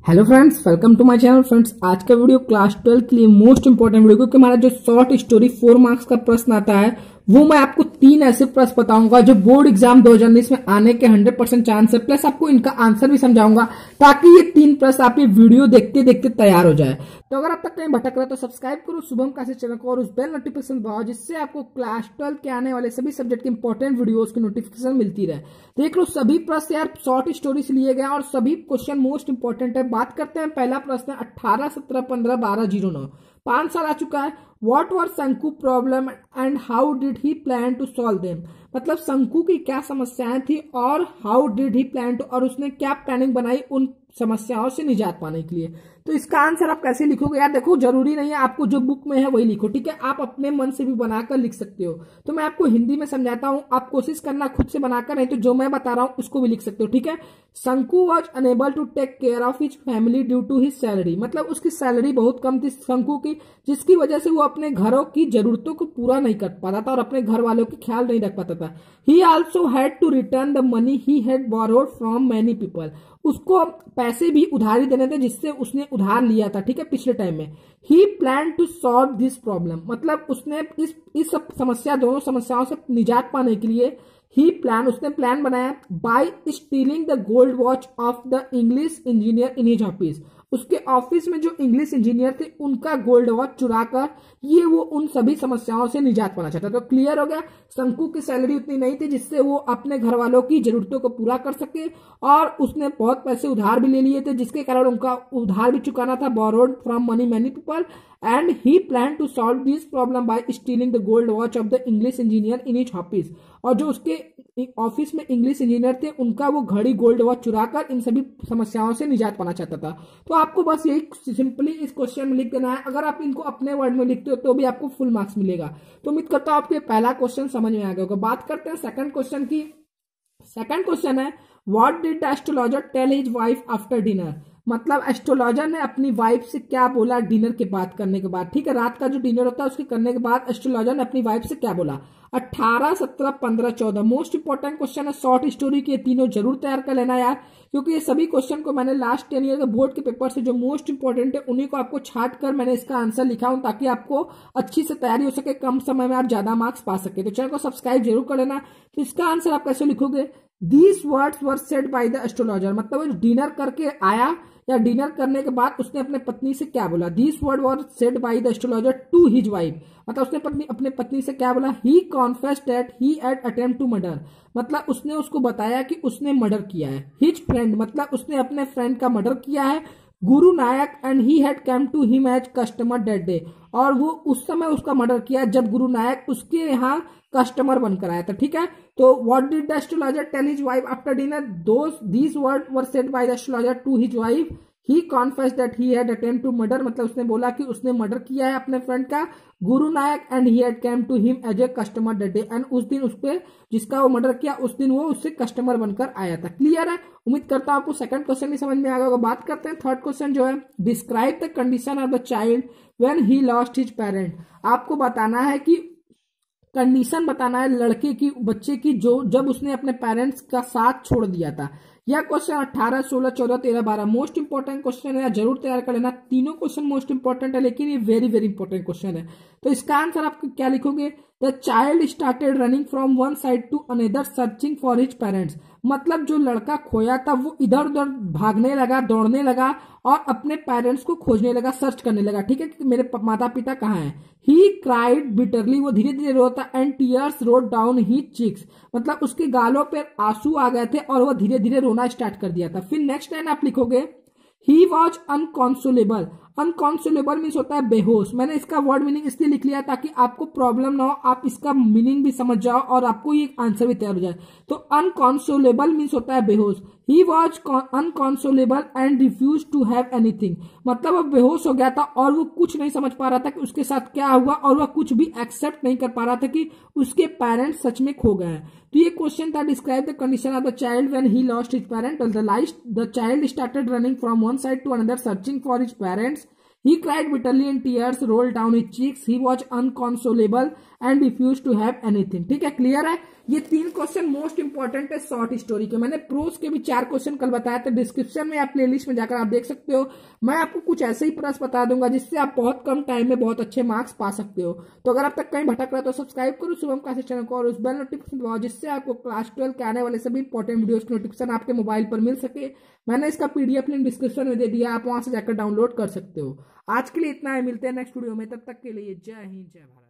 Hello friends, welcome to my channel. Friends, आज का video class 12 के लिए मोस्ट इंपोर्टेंट वीडियो, क्योंकि हमारा जो शॉर्ट स्टोरी 4 मार्क्स का प्रश्न आता है वो मैं आपको 3 ऐसे प्रश्न बताऊंगा जो बोर्ड एग्जाम 2019 में आने के 100% चांस है, प्लस आपको इनका आंसर भी समझाऊंगा ताकि ये 3 प्रश्न आप ये वीडियो देखते देखते तैयार हो जाए। तो अगर अब तक कहीं भटक रहे तो सब्सक्राइब करो शुभम क्लासेस चैनल को और उस बेल नोटिफिकेशन दबाओ, जिससे आपको क्लास 12 के आने वाले सभी सब्जेक्ट के इंपॉर्टेंट वीडियोस की नोटिफिकेशन मिलती रहे। देख लो, सभी प्रश्न यार शॉर्ट स्टोरी से लिए गए और सभी क्वेश्चन मोस्ट इंपॉर्टेंट है। बात करते हैं, पहला प्रश्न 18, 17, 15, 12, 09, 5 साल आ चुका है। What were Shanku problem and how did he plan to solve them? मतलब शंकु की क्या समस्याएं थी और how did he plan to, और उसने क्या प्लानिंग बनाई उन समस्याओं से निजात पाने के लिए। तो इसका आंसर आप कैसे लिखोगे यार? देखो, जरूरी नहीं है आपको जो बुक में है वही लिखो, ठीक है? आप अपने मन से भी बनाकर लिख सकते हो। तो मैं आपको हिंदी में समझाता हूं, आप कोशिश करना खुद से बनाकर, नहीं तो जो मैं बता रहा हूं उसको भी लिख सकते हो, ठीक है? Shanku was unable to take care of his family due to his salary. मतलब उसकी सैलरी बहुत कम थी शंकु की, जिसकी वजह से वो अपने घरों की जरूरतों को पूरा नहीं कर पाता था और अपने घर वालों की ख्याल नहीं रख पाता था। He also had to return the money he had borrowed from many people. उसको पैसे भी उधारी देने थे जिससे उसने उधार लिया था, ठीक है, पिछले टाइम में। He plan to solve this problem, मतलब उसने इस समस्या, दोनों समस्याओं से निजात पाने के लिए उसने प्लान बनाया by stealing the gold watch of the English engineer in his office. उसके ऑफिस में जो इंग्लिश इंजीनियर थे उनका गोल्ड वॉच चुराकर ये वो उन सभी समस्याओं से निजात पाना चाहता। तो क्लियर हो गया, शंकु की सैलरी उतनी नहीं थी जिससे वो अपने घर वालों की जरूरतों को पूरा कर सके, और उसने बहुत पैसे उधार भी ले लिए थे जिसके कारण उनका उधार भी चुकाना था, borrowed from money many people, and he plan to solve this problem by stealing the gold watch of the English engineer in his office. और जो उसके ऑफिस में इंग्लिश इंजीनियर थे उनका वो घड़ी गोल्ड वॉच चुराकर इन सभी समस्याओं से निजात पाना चाहता था। तो आपको बस यही सिंपली इस क्वेश्चन में लिख देना है। अगर आप इनको अपने वर्ड में लिखते हो तो भी आपको फुल मार्क्स मिलेगा। तो उम्मीद करता हूं आपको पहला क्वेश्चन समझ में आ गया होगा। बात करते हैं सेकंड क्वेश्चन की। सेकंड क्वेश्चन है, what did the astrologer tell his wife after dinner? मतलब एस्ट्रोलॉजर ने अपनी वाइफ से क्या बोला डिनर के बाद, करने के बाद, ठीक है? रात का जो डिनर होता है उसके करने के बाद एस्ट्रोलॉजर ने अपनी वाइफ से क्या बोला? 18, 17, 15, 14 मोस्ट इंपॉर्टेंट क्वेश्चन है शॉर्ट स्टोरी के। तीनों जरूर तैयार कर लेना यार, क्योंकि ये सभी क्वेश्चन को मैंने लास्ट 10 ईयर के बोर्ड के पेपर से जो मोस्ट इंपॉर्टेंट है उन्हीं को आपको छाट कर मैंने इसका आंसर लिखा हूं, ताकि आपको अच्छी से तैयारी हो सके, कम समय में आप ज्यादा मार्क्स पा सके। तो चैनल को सब्सक्राइब जरूर कर लेना। तो इसका आंसर आप कैसे लिखोगे? These words were said by the astrologer, मतलब डिनर करके आया या डिनर करने के बाद उसने अपने पत्नी से क्या बोला? This word were said by the astrologer to his wife, मतलब उसने अपने पत्नी से क्या बोला? He confessed that he had attempt to murder, मतलब उसने उसको बताया कि उसने मर्डर किया है। हिज फ्रेंड, मतलब उसने अपने फ्रेंड का मर्डर किया है। Guru Nayak and he had come to him as customer that day, और वो उस समय उसका मर्डर किया जब गुरु नायक उसके यहाँ कस्टमर बनकर आया था, ठीक है? तो what did the astrologer tell his wife after dinner? These word were said by the astrologer to his wife. He confessed that he had attempt to murder, मतलब उसने बोला कि उसने मर्डर किया है अपने फ्रेंड का। Guru Nayak and he had come to him as a customer that day, and उस दिन उस पे जिसका वो मर्डर किया उस दिन वो उससे कस्टमर बनकर आया था। क्लियर है? उम्मीद करता हूं आपको सेकंड क्वेश्चन भी समझ में आ गया होगा। बात करते हैं थर्ड क्वेश्चन जो है, describe the condition of the child when he lost his parent. आपको बताना है कि कंडीशन बताना है लड़के की, बच्चे की, जो जब उसने अपने पेरेंट्स का साथ छोड़ दिया था। यह क्वेश्चन 18, 16, 14, 13, 12 मोस्ट इंपॉर्टेंट क्वेश्चन है, जरूर तैयार कर लेना। तीनों क्वेश्चन मोस्ट इंपॉर्टेंट है, लेकिन ये वेरी वेरी इंपॉर्टेंट क्वेश्चन है। तो इसका आंसर आप क्या लिखोगे? The child started running from one side to another searching for his parents, मतलब जो लड़का खोया था वो इधर उधर भागने लगा, दौड़ने लगा और अपने पेरेंट्स को खोजने लगा, सर्च करने लगा, ठीक है, कि मेरे माता पिता कहाँ हैं। ही क्राइड बिटरली, वो धीरे धीरे रोता, and tears rolled down his cheeks, मतलब उसके गालों पर आंसू आ गए थे और वह धीरे धीरे रोना स्टार्ट कर दिया था। फिर नेक्स्ट लाइन आप लिखोगे, ही वॉज अनकॉन्सोलेबल। अनकॉन्सोलेबल मीन्स होता है बेहोश। मैंने इसका वर्ड मीनिंग इसलिए लिख लिया ताकि आपको प्रॉब्लम ना हो, आप इसका मीनिंग भी समझ जाओ और आपको ये आंसर भी तैयार हो जाए। तो अनकॉन्सोलेबल मीन्स होता है बेहोश। He was unconsolable and refuse to have anything, मतलब वह बेहोश हो गया था और वो कुछ नहीं समझ पा रहा था कि उसके साथ क्या हुआ, और वह कुछ भी एक्सेप्ट नहीं कर पा रहा था कि उसके पेरेंट्स सच में खो गए हैं। तो ये क्वेश्चन था, describe the condition of the child when he lost his parent. The child started running from one side to another searching for his parents. He cried bitterly and tears rolled down his cheeks. He was unconsolable and refuse to have anything. ठीक है, clear है। ये 3 question most important है short story के। मैंने pros के भी 4 question कल बताया था, डिस्क्रिप्शन में या प्लेलिस्ट में जाकर आप देख सकते हो। मैं आपको कुछ ऐसे ही प्रश्न बता दूंगा जिससे आप बहुत कम टाइम में बहुत अच्छे मार्क्स पा सकते हो। तो अगर आप तक कहीं भटक रहा है तो सब्सक्राइब करो शुभम क्लासेस चैनल को और उस बेल नोटिफिकेशन दबाओ जिससे आपको क्लास 12 के आने वाले सभी इंपॉर्टेंट वीडियोस की नोटिफिकेशन आपके मोबाइल पर मिल सके। मैंने इसका पीडीएफ लिंक डिस्क्रिप्शन में दे दिया, आप वहां से जाकर डाउनलोड कर सकते हो। आज के लिए इतना है, मिलते हैं नेक्स्ट वीडियो में, तब तक के लिए जय हिंद जय भारत।